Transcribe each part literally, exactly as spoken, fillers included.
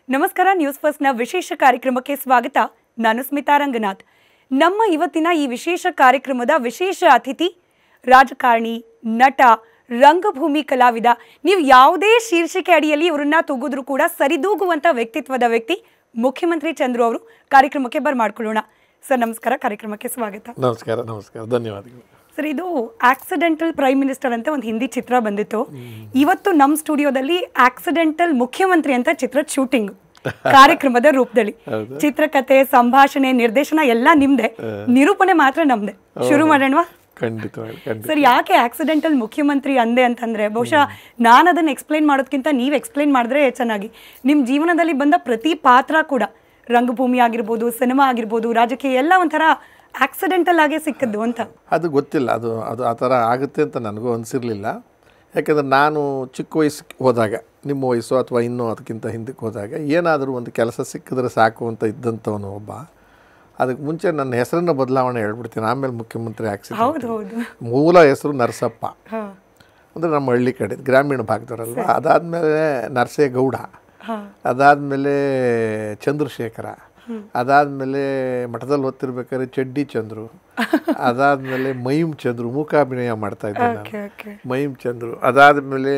ನಮಸ್ಕಾರ news first ನ ವಿಶೇಷ ಕಾರ್ಯಕ್ರಮಕ್ಕೆ ಸ್ವಾಗತ. ನಾನು ಸ್ಮಿತಾ ರಂಗನಾಥ್. ನಮ್ಮ ಇವತ್ತಿನ ಈ ವಿಶೇಷ ಕಾರ್ಯಕ್ರಮದ ವಿಶೇಷ ಅತಿಥಿ ರಾಜಕಾರಣಿ, ನಟ, ರಂಗಭೂಮಿ ಕಲಾವಿದ. ನೀವು ಯಾವುದೇ ಶೀರ್ಷಿಕೆ ಅಡಿಯಲ್ಲಿ ಇವರನ್ನ ತೂಗಿದ್ರೂ ಕೂಡ ಸರಿದೂಗುವಂತ ವ್ಯಕ್ತಿತ್ವದ ವ್ಯಕ್ತಿ ಮುಖ್ಯಮಂತ್ರಿ ಚಂದ್ರು ಅವರು. ಕಾರ್ಯಕ್ರಮಕ್ಕೆ ಬರ್ಮಾಡ್ಕೊಳ್ಳೋಣ. ಸರ್ ನಮಸ್ಕಾರ, ಕಾರ್ಯಕ್ರಮಕ್ಕೆ ಸ್ವಾಗತ. ನಮಸ್ಕಾರ. ನಮಸ್ಕಾರ, ಧನ್ಯವಾದಗಳು. ಸರ್, ಇದು ಆಕ್ಸಿಡೆಂಟಲ್ ಪ್ರೈಮ್ ಮಿನಿಸ್ಟರ್ ಅಂತ ಒಂದು ಹಿಂದಿ ಚಿತ್ರ ಬಂದಿತ್ತು. ಇವತ್ತು ನಮ್ಮ ಸ್ಟುಡಿಯೋದಲ್ಲಿ ಆಕ್ಸಿಡೆಂಟಲ್ ಮುಖ್ಯಮಂತ್ರಿ ಅಂತ ಚಿತ್ರದ ಶೂಟಿಂಗ್ ಕಾರ್ಯಕ್ರಮದ ರೂಪದಲ್ಲಿ. ಚಿತ್ರಕಥೆ, ಸಂಭಾಷಣೆ, ನಿರ್ದೇಶನ ಎಲ್ಲ ನಿಮ್ದೆ, ನಿರೂಪಣೆ ಮಾತ್ರ ನಮ್ದೆ. ಶುರು ಮಾಡೋಣವಾ? ಖಂಡಿತವಾಗಿ. ಸರ್, ಯಾಕೆ ಆಕ್ಸಿಡೆಂಟಲ್ ಮುಖ್ಯಮಂತ್ರಿ ಅಂದೆ ಅಂತಂದ್ರೆ, ಬಹುಶಃ ನಾನು ಅದನ್ನ ಎಕ್ಸ್ಪ್ಲೈನ್ ಮಾಡೋದಕ್ಕಿಂತ ನೀವು ಎಕ್ಸ್ಪ್ಲೈನ್ ಮಾಡಿದ್ರೆ ಚೆನ್ನಾಗಿ. ನಿಮ್ಮ ಜೀವನದಲ್ಲಿ ಬಂದ ಪ್ರತಿ ಪಾತ್ರ ಕೂಡ, ರಂಗಭೂಮಿ ಆಗಿರ್ಬೋದು, ಸಿನಿಮಾ ಆಗಿರ್ಬೋದು, ರಾಜಕೀಯ ಎಲ್ಲ ಒಂಥರ ಆಕ್ಸಿಡೆಂಟಲ್ ಆಗೇ ಸಿಕ್ಕದ್ದು ಅಂತ. ಅದು ಗೊತ್ತಿಲ್ಲ, ಅದು ಅದು ಆ ಥರ ಆಗುತ್ತೆ ಅಂತ ನನಗೂ ಅನಿಸಿರಲಿಲ್ಲ. ಯಾಕೆಂದರೆ ನಾನು ಚಿಕ್ಕ ವಯಸ್ಸಿಗೆ ಹೋದಾಗ, ನಿಮ್ಮ ವಯಸ್ಸು ಅಥವಾ ಇನ್ನೂ ಅದಕ್ಕಿಂತ ಹಿಂದಕ್ಕೆ ಹೋದಾಗ, ಏನಾದರೂ ಒಂದು ಕೆಲಸ ಸಿಕ್ಕಿದ್ರೆ ಸಾಕು ಅಂತ ಇದ್ದಂಥವನು ಒಬ್ಬ. ಅದಕ್ಕೆ ಮುಂಚೆ ನನ್ನ ಹೆಸರನ್ನು ಬದಲಾವಣೆ ಹೇಳ್ಬಿಡ್ತೀನಿ, ಆಮೇಲೆ ಮುಖ್ಯಮಂತ್ರಿ ಆಕ್ಸಿಡೆಂಟ್. ಮೂಲ ಹೆಸರು ನರಸಪ್ಪ, ಅಂದರೆ ನಮ್ಮ ಹಳ್ಳಿ ಕಡೆ ಗ್ರಾಮೀಣ ಭಾಗದವರಲ್ವ. ಅದಾದಮೇಲೆ ನರಸೇಗೌಡ, ಅದಾದಮೇಲೆ ಚಂದ್ರಶೇಖರ, ಅದಾದಮೇಲೆ ಮಠದಲ್ಲಿ ಓದ್ತಿರ್ಬೇಕಾದ್ರೆ ಚಡ್ಡಿ ಚಂದ್ರು, ಅದಾದಮೇಲೆ ಮೈಮ್ ಚಂದ್ರು, ಮೂಕಾಭಿನಯ ಮಾಡ್ತಾ ಇದ್ದೆ ನಾನು, ಮೈಮ್ ಚಂದ್ರು. ಅದಾದಮೇಲೆ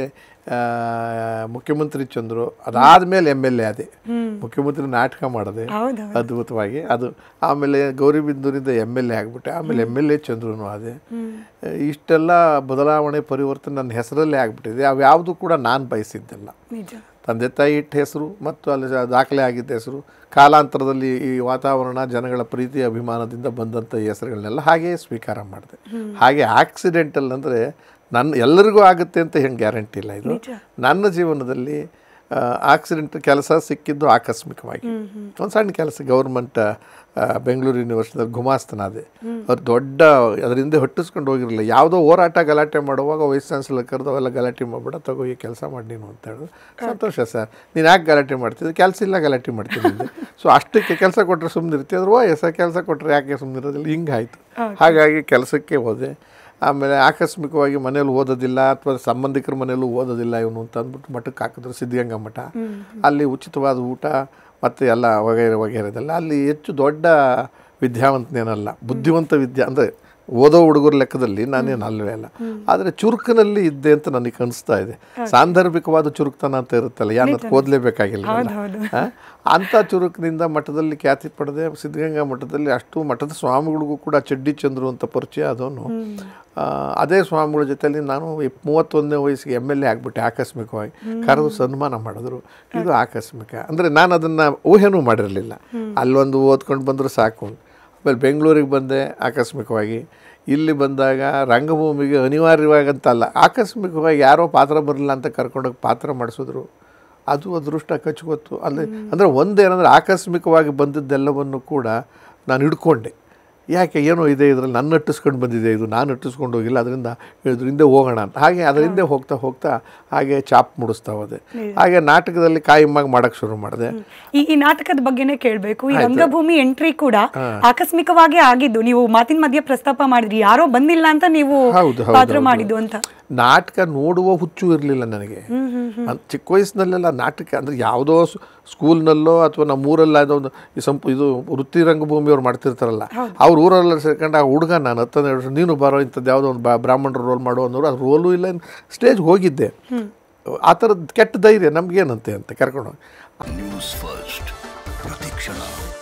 ಮುಖ್ಯಮಂತ್ರಿ ಚಂದ್ರು. ಅದಾದಮೇಲೆ ಎಮ್ ಎಲ್ ಎ ಅದೇ, ಮುಖ್ಯಮಂತ್ರಿ ನಾಟಕ ಮಾಡಿದೆ ಅದ್ಭುತವಾಗಿ. ಅದು ಆಮೇಲೆ ಗೌರಿಬಿದನೂರಿಂದ ಎಮ್ ಎಲ್ ಎ ಆಗಿಬಿಟ್ಟೆ. ಆಮೇಲೆ ಎಮ್ ಎಲ್ ಎ ಚಂದ್ರನು ಅದೇ. ಇಷ್ಟೆಲ್ಲ ಬದಲಾವಣೆ, ಪರಿವರ್ತನೆ ನನ್ನ ಹೆಸರಲ್ಲೇ ಆಗಿಬಿಟ್ಟಿದೆ. ಅವ್ಯಾವುದು ಕೂಡ ನಾನು ಬಯಸಿದ್ದೆಲ್ಲ. ತಂದೆ ತಾಯಿ ಇಟ್ಟ ಹೆಸರು ಮತ್ತು ಅಲ್ಲಿ ದಾಖಲೆ ಆಗಿದ್ದ ಹೆಸರು, ಕಾಲಾಂತರದಲ್ಲಿ ಈ ವಾತಾವರಣ, ಜನಗಳ ಪ್ರೀತಿ ಅಭಿಮಾನದಿಂದ ಬಂದಂಥ ಹೆಸರುಗಳನ್ನೆಲ್ಲ ಹಾಗೇ ಸ್ವೀಕಾರ ಮಾಡಿದೆ. ಹಾಗೆ ಆಕ್ಸಿಡೆಂಟಲ್ ಅಂದರೆ ನನ್ನ ಎಲ್ಲರಿಗೂ ಆಗುತ್ತೆ ಅಂತ ಹೆಂಗೆ ಗ್ಯಾರಂಟಿ ಇಲ್ಲ. ಇದು ನನ್ನ ಜೀವನದಲ್ಲಿ ಆಕ್ಸಿಡೆಂಟ್ ಕೆಲಸ ಸಿಕ್ಕಿದ್ದು ಆಕಸ್ಮಿಕವಾಗಿ. ಒಂದು ಸಣ್ಣ ಕೆಲಸ, ಗೌರ್ಮೆಂಟ್ ಬೆಂಗಳೂರು ಯೂನಿವರ್ಸಿಟಿಯಲ್ಲಿ ಗುಮಾಸ್ತನಾದೆ. ಅವ್ರು ದೊಡ್ಡ ಅದರಿಂದ ಹೊಟ್ಟಿಸ್ಕೊಂಡು ಹೋಗಿರಲಿಲ್ಲ. ಯಾವುದೋ ಹೋರಾಟ ಗಲಾಟೆ ಮಾಡುವಾಗ ವೈಸ್ ಚಾನ್ಸಲರ್ ಕರೆದು ಅವೆಲ್ಲ ಗಲಾಟೆ ಮಾಡಿಬಿಡ, ತಗೋ ಈ ಕೆಲಸ ಮಾಡಿ ನೀನು ಅಂತ ಹೇಳಿದ್ರು. ಸಂತೋಷ ಸರ್, ನೀನು ಯಾಕೆ ಗಲಾಟೆ ಮಾಡ್ತಿದ್ದೆ? ಕೆಲಸ ಇಲ್ಲ, ಗಲಾಟೆ ಮಾಡ್ತಿದ್ದೆ. ಸೊ ಅಷ್ಟಕ್ಕೆ ಕೆಲಸ ಕೊಟ್ಟರೆ ಸುಮ್ಮನೆ ಇರ್ತಿದ್ರು. ಓ ಎಸ್ ಕೆಲಸ ಕೊಟ್ಟರೆ ಯಾಕೆ ಸುಮ್ಮನೆ ಇರೋದಿಲ್ಲ, ಹಿಂಗಾಯಿತು. ಹಾಗಾಗಿ ಕೆಲಸಕ್ಕೆ ಹೋದೆ. ಆಮೇಲೆ ಆಕಸ್ಮಿಕವಾಗಿ ಮನೇಲಿ ಓದೋದಿಲ್ಲ ಅಥವಾ ಸಂಬಂಧಿಕರ ಮನೆಯಲ್ಲೂ ಓದೋದಿಲ್ಲ ಇವನು ಅಂತ ಅಂದ್ಬಿಟ್ಟು ಮಠಕ್ಕೆ ಹಾಕಿದ್ರು, ಸಿದ್ಧಗಂಗಾ ಮಠ. ಅಲ್ಲಿ ಉಚಿತವಾದ ಊಟ ಮತ್ತು ಎಲ್ಲ ವಗೈರೆ ವಗೈರೆದೆಲ್ಲ. ಅಲ್ಲಿ ಹೆಚ್ಚು ದೊಡ್ಡ ವಿದ್ಯಾವಂತನೇನಲ್ಲ, ಬುದ್ಧಿವಂತ ವಿದ್ಯಾ ಅಂದರೆ ಓದೋ ಹುಡುಗರ ಲೆಕ್ಕದಲ್ಲಿ ನಾನೇನು ಅಲ್ವೇ ಅಲ್ಲ. ಆದರೆ ಚುರುಕಿನಲ್ಲಿ ಇದ್ದೆ ಅಂತ ನನಗೆ ಅನಿಸ್ತಾ ಇದೆ. ಸಾಂದರ್ಭಿಕವಾದ ಚುರುಕ್ತನ ಅಂತ ಇರುತ್ತಲ್ಲ, ಯಾರು ಓದಲೇಬೇಕಾಗಿಲ್ಲ. ಅಂಥ ಚುರುಕಿನಿಂದ ಮಠದಲ್ಲಿ ಖ್ಯಾತಿ ಪಡೆದೆ. ಸಿದ್ಧಗಂಗಾ ಮಠದಲ್ಲಿ ಅಷ್ಟು ಮಠದ ಸ್ವಾಮಿಗಳಿಗೂ ಕೂಡ ಚಡ್ಡಿ ಚಂದ್ರು ಅಂತ ಪರಿಚಯ ಆದವನು. ಅದೇ ಸ್ವಾಮಿಗಳ ಜೊತೆಯಲ್ಲಿ ನಾನು ಮೂವತ್ತೊಂದನೇ ವಯಸ್ಸಿಗೆ ಎಮ್ ಎಲ್ ಎ ಆಗಿಬಿಟ್ಟೆ ಆಕಸ್ಮಿಕವಾಗಿ. ಕರೆದು ಸನ್ಮಾನ ಮಾಡಿದ್ರು. ಇದು ಆಕಸ್ಮಿಕ ಅಂದರೆ ನಾನು ಅದನ್ನು ಊಹೆನೂ ಮಾಡಿರಲಿಲ್ಲ. ಅಲ್ಲೊಂದು ಓದ್ಕೊಂಡು ಬಂದರೂ ಸಾಕು. ಆಮೇಲೆ ಬೆಂಗಳೂರಿಗೆ ಬಂದೆ ಆಕಸ್ಮಿಕವಾಗಿ. ಇಲ್ಲಿ ಬಂದಾಗ ರಂಗಭೂಮಿಗೆ ಅನಿವಾರ್ಯವಾಗಂತಲ್ಲ, ಆಕಸ್ಮಿಕವಾಗಿ ಯಾರೋ ಪಾತ್ರ ಬರಲಿಲ್ಲ ಅಂತ ಕರ್ಕೊಂಡೋಗಿ ಪಾತ್ರ ಮಾಡಿಸಿದ್ರು. ಅದು ಅದೃಷ್ಟ ಕಚ್ಕೊತ್ತು. ಅಲ್ಲಿ ಅಂದರೆ ಒಂದೇನಂದರೆ ಆಕಸ್ಮಿಕವಾಗಿ ಬಂದಿದ್ದೆಲ್ಲವನ್ನು ಕೂಡ ನಾನು ಹಿಡ್ಕೊಂಡೆ. ಯಾಕೆ ಏನೋ ಇದೆ ಇದರಲ್ಲಿ, ನನ್ನ ಅಟ್ಟಿಸ್ಕೊಂಡು ಬಂದಿದೆ ಇದು, ನಾನು ಅಟ್ಟಿಸ್ಕೊಂಡು ಹೋಗಿಲ್ಲ, ಅದರಿಂದ ಇದ್ರ ಹಿಂದೆ ಹೋಗೋಣ ಅಂತ. ಹಾಗೆ ಅದರ ಹಿಂದೆ ಹೋಗ್ತಾ ಹೋಗ್ತಾ ಹಾಗೆ ಚಾಪ್ ಮುಡಿಸ್ತಾ ಹೋದೆ. ಹಾಗೆ ನಾಟಕದಲ್ಲಿ ಕಾಯಿಮ್ಮಾಗಿ ಮಾಡೋಕ್ಕೆ ಶುರು ಮಾಡಿದೆ. ಈ ನಾಟಕದ ಬಗ್ಗೆನೇ ಕೇಳಬೇಕು. ಈ ರಂಗಭೂಮಿ ಎಂಟ್ರಿ ಕೂಡ ಆಕಸ್ಮಿಕವಾಗಿ ಆಗಿದ್ದು. ನೀವು ಮಾತಿನ ಮಧ್ಯೆ ಪ್ರಸ್ತಾಪ ಮಾಡಿದ್ರಿ, ಯಾರೋ ಬಂದಿಲ್ಲ ಅಂತ ನೀವು ಪಾತ್ರ ಮಾಡಿದ್ದು ಅಂತ. ನಾಟಕ ನೋಡುವ ಹುಚ್ಚು ಇರಲಿಲ್ಲ ನನಗೆ. ಚಿಕ್ಕ ವಯಸ್ಸಿನಲ್ಲೆಲ್ಲ ನಾಟಕ ಅಂದರೆ ಯಾವುದೋ ಸ್ಕೂಲ್ನಲ್ಲೋ ಅಥವಾ ನಮ್ಮ ಊರಲ್ಲ ಯಾವುದೋ ಒಂದು ಈ ಸಂಪು ಇದು ವೃತ್ತಿ ರಂಗಭೂಮಿಯವ್ರು ಮಾಡ್ತಿರ್ತಾರಲ್ಲ, ಅವ್ರ ಊರೆಲ್ಲ ಸೇರ್ಕೊಂಡು ಆ ಹುಡುಗ ನಾನು ಹತ್ತೊಂದು ವರ್ಷ ನೀನು ಬರೋ ಇಂಥದ್ದು ಯಾವುದೋ ಒಂದು ಬ್ರಾಹ್ಮಣರು ರೋಲ್ ಮಾಡೋ ಅನ್ನೋರು, ಅದು ರೋಲು ಇಲ್ಲ, ಸ್ಟೇಜ್ಗೆ ಹೋಗಿದ್ದೆ. ಆ ಥರದ್ದು ಕೆಟ್ಟ ಧೈರ್ಯ ನಮಗೇನಂತೆ ಅಂತ ಕರ್ಕೊಂಡೋಗಿ. ನ್ಯೂಸ್ ಫಸ್ಟ್ ಪ್ರತಿಕ್ಷಣ.